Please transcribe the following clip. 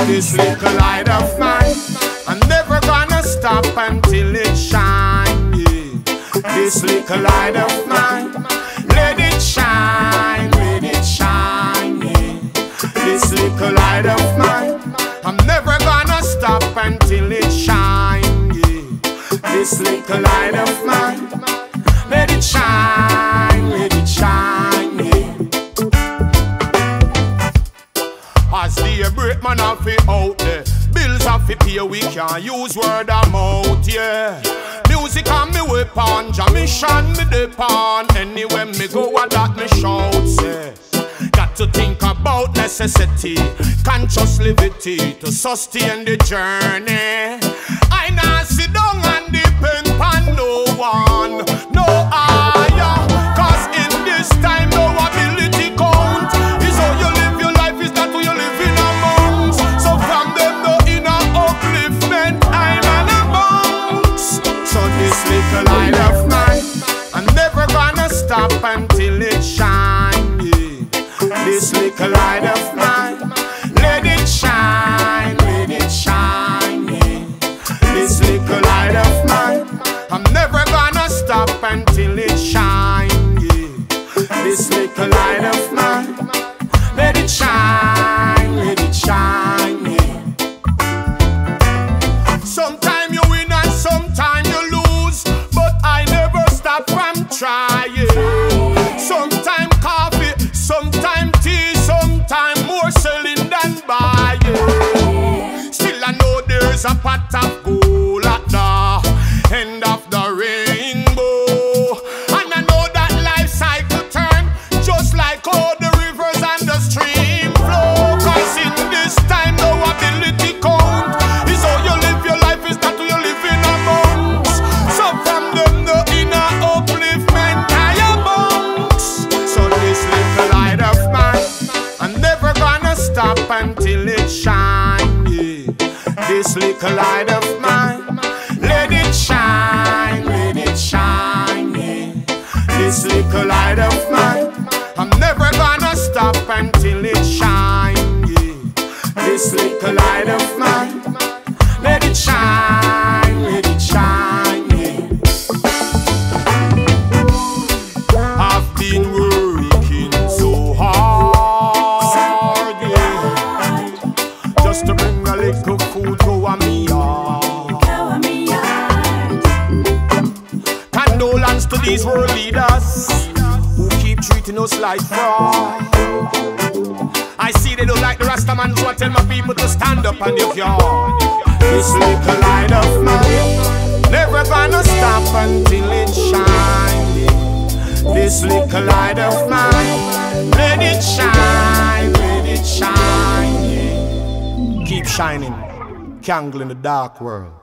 This little light of mine, I'm never gonna stop until it shine, yeah. This little light of mine, let it shine, yeah. This little light of mine, I'm never gonna stop until it shine, yeah. This little light of mine, let it shine, yeah. As the break man have it out there, bills have to pay, we can't use word of mouth, yeah. Music and me weapon, jam mission me depend. Anywhere me go, what that me shout, say. Got to think about necessity, conscious liberty to sustain the journey. I not sit down and depend on no one, no higher. Cause in this time no ability count. Is how you live your life, is that who you live in amongst. So from them no inner upliftment, I'm an amongst. So this little light of mine, I'm never gonna stop until it shine, yeah. This little light of mine, let it shine, yeah. This little light of mine, I'm never gonna stop until it shine, yeah. This little light of mine, let it shine, yeah. Sometime you win and sometime you lose, but I never stop from trying. Sometime coffee, sometime tea, sometime more selling than buying. Still I know there's a pot of gold at the end of the rainbow, and I know that life cycle turn just like all the rivers and the stream flow. Cause in this time no ability count. Is how you live your life, is that who you live in amongst. So from them no inner upliftment I amongst. So this little light of mine, I'm never gonna stop until it shine, yeah. This little light of mine, let it shine, yeah. This little light of mine, I'm never gonna stop until it shine, yeah. This little light of mine, let it shine, yeah. I've been working so hard, yeah, just to bring a little food to me yard. Condolence to these world leaders who keep treating us like fraud. I see they don't like the Rastamans, so I tell my people to stand up and give yard. This little light of mine, never gonna stop until it shine, yeah. This little light of mine, let it shine, yeah. Keep shining, candle in the dark world.